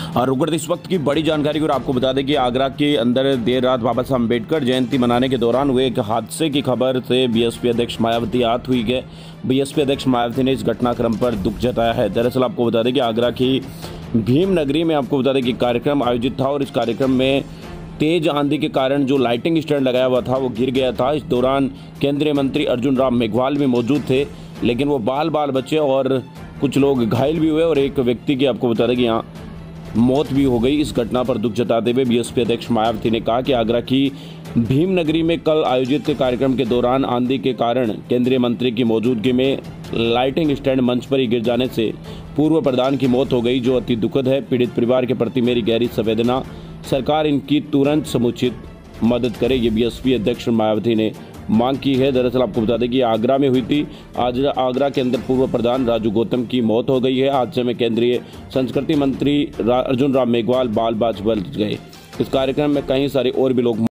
और रुक इस वक्त की बड़ी जानकारी और आपको बता दें कि आगरा के अंदर देर रात बाबा साहब अम्बेडकर जयंती मनाने के दौरान हुए एक हादसे की खबर से बीएसपी अध्यक्ष मायावती आहत हुई है। बीएसपी अध्यक्ष मायावती ने इस घटनाक्रम पर दुख जताया है। दरअसल आपको बता दें कि आगरा की भीम नगरी में आपको बता दें कि कार्यक्रम आयोजित था और इस कार्यक्रम में तेज आंधी के कारण जो लाइटिंग स्टैंड लगाया हुआ था वो गिर गया था। इस दौरान केंद्रीय मंत्री अर्जुन राम मेघवाल भी मौजूद थे, लेकिन वो बाल बचे और कुछ लोग घायल भी हुए और एक व्यक्ति की आपको बता दें कि यहाँ मौत भी हो गई। इस घटना पर दुख जताते हुए बीएसपी अध्यक्ष मायावती ने कहा कि आगरा की भीम नगरी में कल आयोजित कार्यक्रम के दौरान आंधी के कारण केंद्रीय मंत्री की मौजूदगी में लाइटिंग स्टैंड मंच पर ही गिर जाने से पूर्व प्रधान की मौत हो गई, जो अति दुखद है। पीड़ित परिवार के प्रति मेरी गहरी संवेदना, सरकार इनकी तुरंत समुचित मदद करे, ये बीएसपी अध्यक्ष मायावती ने मांग की है। दरअसल आपको बता दें कि आगरा में हुई थी। आज आगरा के अंदर पूर्व प्रधान राजू गौतम की मौत हो गई है। हादसे में केंद्रीय संस्कृति मंत्री अर्जुन राम मेघवाल बाल बच गए। इस कार्यक्रम में कई सारे और भी लोग